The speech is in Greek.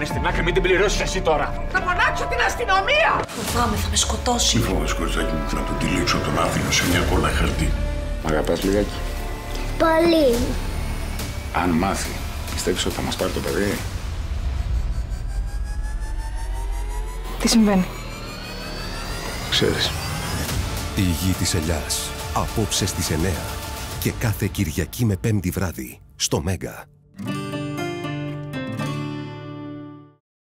πάνε στην άκρη, μην την πληρώσεις εσύ τώρα. Θα φωνάξω την αστυνομία! Φοβάμαι, θα με σκοτώσει. Μη φοβάσαι, κοριτσάκι μου, να τον τυλίξω τον Άθηνο σε μια κόλλα χαρτί. Μ' αγαπάς λιγάκι? Πολύ. Αν μάθει, πιστεύεις ότι θα μας πάρει το παιδί? Τι συμβαίνει? Ξέρεις. Η γη της ελιάς. Απόψε στις 9 και κάθε Κυριακή με Πέμπτη βράδυ στο Μέγκα.